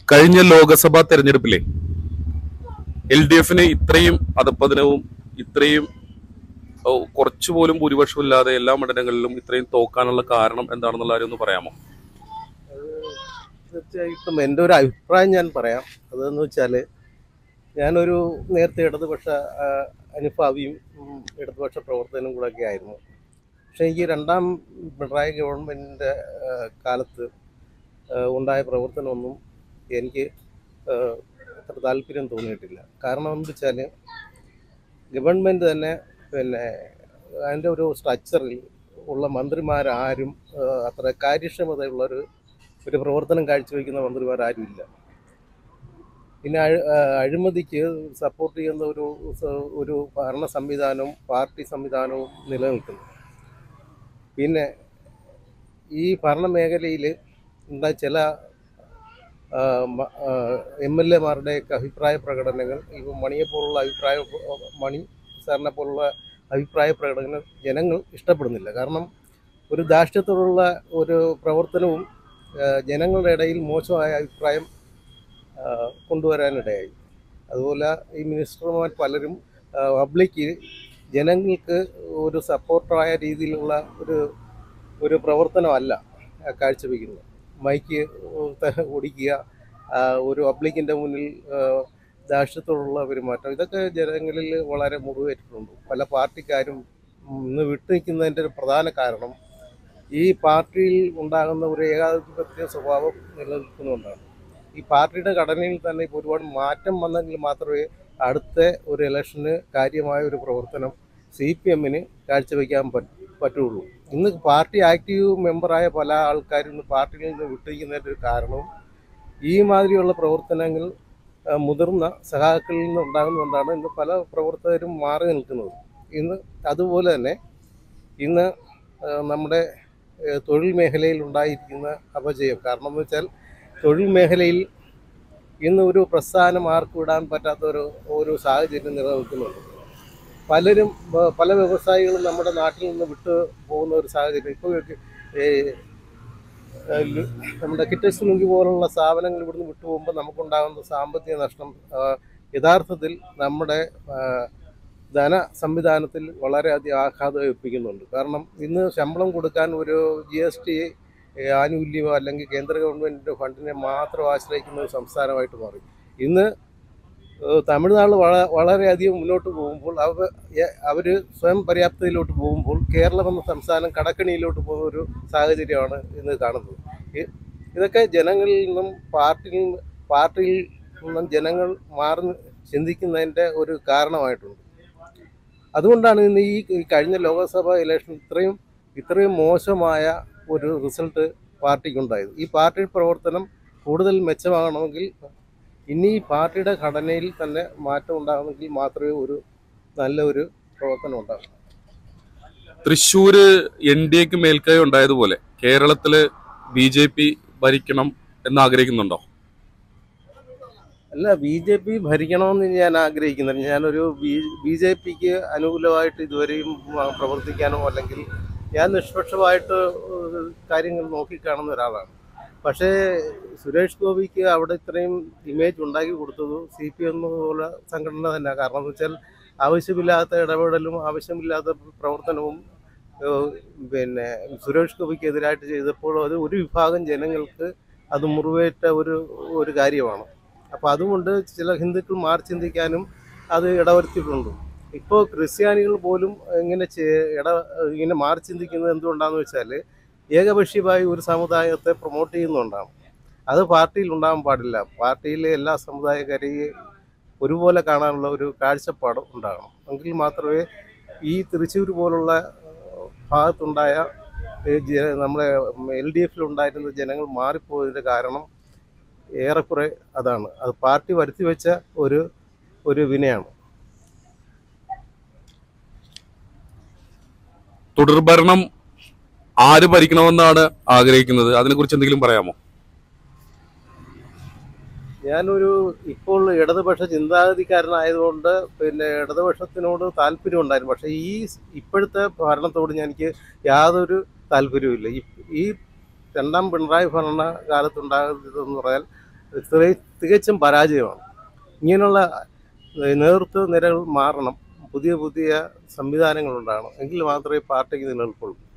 കഴിഞ്ഞ ലോക്സഭാ തെരഞ്ഞെടുപ്പിലെ LDFന് ഇത്രയും അധപ്പതനവും ഇത്രയും കുറച്ചുപോലും ഭൂരിപക്ഷമില്ലാതെ എല്ലാ മണ്ഡലങ്ങളിലും ഇത്രയും തോക്കാനുള്ള കാരണം എന്താണെന്നുള്ള കാര്യം ഒന്ന് പറയാമോ? തീർച്ചയായിട്ടും എൻ്റെ ഒരു അഭിപ്രായം ഞാൻ പറയാം. അതെന്ന് വെച്ചാൽ ഞാനൊരു നേരത്തെ ഇടതുപക്ഷ അനുഭാവിയും ഇടതുപക്ഷ പ്രവർത്തനം കൂടെയൊക്കെ ആയിരുന്നു. പക്ഷേ എനിക്ക് രണ്ടാം പിണറായി ഗവൺമെൻറ്റിൻ്റെ കാലത്ത് ഉണ്ടായ പ്രവർത്തനമൊന്നും എനിക്ക് അത്ര താല്പര്യം തോന്നിയിട്ടില്ല. കാരണം എന്ന് വെച്ചാൽ ഗവൺമെൻറ് തന്നെ അതിൻ്റെ ഒരു സ്ട്രക്ചറിൽ ഉള്ള മന്ത്രിമാരാരും അത്ര കാര്യക്ഷമതയുള്ളൊരു പ്രവർത്തനം കാഴ്ചവെക്കുന്ന മന്ത്രിമാരാരും ഇല്ല. പിന്നെ അഴിമതിക്ക് സപ്പോർട്ട് ചെയ്യുന്ന ഒരു ഭരണ സംവിധാനവും പാർട്ടി സംവിധാനവും നിലനിൽക്കുന്നു. പിന്നെ ഈ ഭരണ മേഖലയിൽ ഉണ്ടായ ചില MLA-മാരുടെയൊക്കെ അഭിപ്രായ പ്രകടനങ്ങൾ, ഇപ്പോൾ മണി സാറിനെ പോലുള്ള അഭിപ്രായ പ്രകടനങ്ങൾ ജനങ്ങൾ ഇഷ്ടപ്പെടുന്നില്ല. കാരണം ഒരു ധാർഷ്ട്യത്തോടുള്ള ഒരു പ്രവർത്തനവും ജനങ്ങളുടെ ഇടയിൽ മോശമായ അഭിപ്രായം കൊണ്ടുവരാനിടയായി. അതുപോലെ ഈ മിനിസ്റ്റർമാർ പലരും പബ്ലിക്ക് ജനങ്ങൾക്ക് ഒരു സപ്പോർട്ടായ രീതിയിലുള്ള ഒരു പ്രവർത്തനമല്ല കാഴ്ചവെക്കുന്നത്. മൈക്ക് ഓടിക്കുക, ഒരു പബ്ലിക്കിൻ്റെ മുന്നിൽ ധാർഷ്ട്യത്തോടുള്ള പെരുമാറ്റം, ഇതൊക്കെ ജനങ്ങളിൽ വളരെ മുറിവേറ്റിട്ടുണ്ട്. പല പാർട്ടിക്കാരും ഇന്ന് വിട്ടുനിൽക്കുന്നതിൻ്റെ ഒരു പ്രധാന കാരണം ഈ പാർട്ടിയിൽ ഉണ്ടാകുന്ന ഒരു ഏകാധിപത്യ സ്വഭാവം നിലനിൽക്കുന്നതുകൊണ്ടാണ്. ഈ പാർട്ടിയുടെ ഘടനയിൽ തന്നെ ഇപ്പോൾ ഒരുപാട് മാറ്റം വന്നെങ്കിൽ മാത്രമേ അടുത്ത ഒരു ഇലക്ഷന് കാര്യമായ ഒരു പ്രവർത്തനം CPM-ന് കാഴ്ചവെക്കാൻ പറ്റുള്ളൂ. ഇന്ന് പാർട്ടി ആക്റ്റീവ് മെമ്പറായ പല ആൾക്കാരും ഇന്ന് പാർട്ടിയിൽ നിന്ന് വിട്ടിരിക്കുന്നതിൻ്റെ ഒരു കാരണവും ഈ മാതിരിയുള്ള പ്രവർത്തനങ്ങൾ മുതിർന്ന സഖാക്കളിൽ നിന്ന് ഉണ്ടാകുന്നതുകൊണ്ടാണ് ഇന്ന് പല പ്രവർത്തകരും മാറി നിൽക്കുന്നത്. അതുപോലെ തന്നെ ഇന്ന് നമ്മുടെ തൊഴിൽ മേഖലയിൽ ഉണ്ടായിരിക്കുന്ന അപജയം കാരണം എന്ന് വെച്ചാൽ തൊഴിൽ മേഖലയിൽ ഇന്ന് ഒരു പ്രസ്ഥാനം ആർക്കും ഇടാൻ പറ്റാത്ത ഒരു സാഹചര്യം നിലനിൽക്കുന്നുണ്ട്. പല വ്യവസായികളും നമ്മുടെ നാട്ടിൽ നിന്ന് വിട്ടു പോകുന്ന ഒരു സാഹചര്യം. ഇപ്പോൾ നമ്മുടെ കിറ്റക്സ് ലുങ്കി പോലുള്ള സ്ഥാപനങ്ങൾ ഇവിടുന്ന് വിട്ടുപോകുമ്പോൾ നമുക്കുണ്ടാകുന്ന സാമ്പത്തിക നഷ്ടം യഥാർത്ഥത്തിൽ നമ്മുടെ ധന സംവിധാനത്തിൽ വളരെയധികം ആഘാതം ഏൽപ്പിക്കുന്നുണ്ട്. കാരണം ഇന്ന് ശമ്പളം കൊടുക്കാൻ ഒരു GST ആനുകൂല്യമോ അല്ലെങ്കിൽ കേന്ദ്ര ഗവൺമെൻറ്റിൻ്റെ ഫണ്ടിനെ മാത്രം ആശ്രയിക്കുന്ന ഒരു സംസ്ഥാനമായിട്ട് മാറി. ഇന്ന് തമിഴ്നാട് വളരെയധികം മുന്നോട്ട് പോകുമ്പോൾ അവർ സ്വയം പര്യാപ്തതയിലോട്ട് പോകുമ്പോൾ കേരളം എന്ന സംസ്ഥാനം കടക്കണിയിലോട്ട് പോകുന്ന ഒരു സാഹചര്യമാണ് ഇന്ന് കാണുന്നത്. ഇതൊക്കെ ജനങ്ങളിൽ നിന്നും പാർട്ടിയിൽ നിന്നും ജനങ്ങൾ മാറി ചിന്തിക്കുന്നതിൻ്റെ ഒരു കാരണമായിട്ടുണ്ട്. അതുകൊണ്ടാണ് ഇന്ന് ഈ കഴിഞ്ഞ ലോക്സഭാ ഇലക്ഷൻ ഇത്രയും മോശമായ ഒരു റിസൾട്ട് പാർട്ടിക്കുണ്ടായത്. ഈ പാർട്ടി പ്രവർത്തനം കൂടുതൽ മെച്ചമാകണമെങ്കിൽ ഇനി ഈ പാർട്ടിയുടെ ഘടനയിൽ തന്നെ മാറ്റം ഉണ്ടാകണമെങ്കിൽ മാത്രമേ ഒരു നല്ലൊരു പ്രവർത്തനം ഉണ്ടാകൂ. തൃശ്ശൂര് NDAക്ക് മേൽക്കൈ ഉണ്ടായതുപോലെ കേരളത്തില് BJP ഭരിക്കണം എന്ന് ആഗ്രഹിക്കുന്നുണ്ടോ? അല്ല, BJP ഭരിക്കണമെന്ന് ഞാൻ ആഗ്രഹിക്കുന്നില്ല. ഞാനൊരു BJPക്ക് അനുകൂലമായിട്ട് ഇതുവരെയും പ്രവർത്തിക്കാനോ അല്ലെങ്കിൽ ഞാൻ നിഷ്പക്ഷമായിട്ട് കാര്യങ്ങൾ നോക്കിക്കാണുന്ന ഒരാളാണ്. പക്ഷേ സുരേഷ് ഗോപിക്ക് അവിടെ ഇത്രയും ഇമേജ് ഉണ്ടാക്കി കൊടുത്തത് CPM പോലെ സംഘടന തന്നെ. കാരണം എന്ന് വെച്ചാൽ ആവശ്യമില്ലാത്ത ഇടപെടലും ആവശ്യമില്ലാത്ത പ്രവർത്തനവും സുരേഷ് ഗോപിക്ക് എതിരായിട്ട് ചെയ്തപ്പോൾ അത് ഒരു വിഭാഗം ജനങ്ങൾക്ക് അത് മുറിവേറ്റ ഒരു കാര്യമാണ്. അപ്പോൾ അതുകൊണ്ട് ചില ഹിന്ദുക്കൾ മാറി ചിന്തിക്കാനും അത് ഇടവരുത്തിയിട്ടുണ്ട്. ഇപ്പോൾ ക്രിസ്ത്യാനികൾ പോലും ഇങ്ങനെ മാറി ചിന്തിക്കുന്നത് എന്തുകൊണ്ടാണെന്ന് വെച്ചാൽ ഏകപക്ഷീയമായി ഒരു സമുദായത്തെ പ്രൊമോട്ട് ചെയ്യുന്നുണ്ടാണ്. അത് പാർട്ടിയിൽ ഉണ്ടാകാൻ പാടില്ല. പാർട്ടിയിലെ എല്ലാ സമുദായക്കാരെയും ഒരുപോലെ കാണാനുള്ള ഒരു കാഴ്ചപ്പാട് ഉണ്ടാകണം. എങ്കിൽ മാത്രമേ ഈ തൃശ്ശൂർ പോലുള്ള ഭാഗത്തുണ്ടായ നമ്മുടെ LDFിലുണ്ടായിരുന്ന ജനങ്ങൾ മാറിപ്പോയതിൻ്റെ കാരണം ഏറെക്കുറെ അതാണ്. അത് പാർട്ടി വരുത്തി വെച്ച ഒരു വിനയാണ്. തുടർഭരണം ആര് ഭരിക്കണമെന്നാണ് ആഗ്രഹിക്കുന്നത്? അതിനെക്കുറിച്ച് എന്തെങ്കിലും പറയാമോ? ഇപ്പോൾ ഇടതുപക്ഷ ചിന്താഗതിക്കാരനായതുകൊണ്ട് ഇടതുപക്ഷത്തിനോട് താല്പര്യം ഉണ്ടായിരുന്നു. പക്ഷേ ഇപ്പോഴത്തെ ഭരണത്തോട് എനിക്ക് യാതൊരു താല്പര്യവുമില്ല. ഈ രണ്ടാം പിണറായി ഭരണകാലത്തുണ്ടാകുന്നതെന്ന് പറഞ്ഞാൽ തികച്ചും പരാജയമാണ്. ഇങ്ങനെയുള്ള നേതൃത്വ നിരകൾ മാറണം, പുതിയ പുതിയ സംവിധാനങ്ങൾ ഉണ്ടാകണം, എങ്കിൽ മാത്രമേ പാർട്ടിക്ക് നിലനിൽപ്പുള്ളൂ.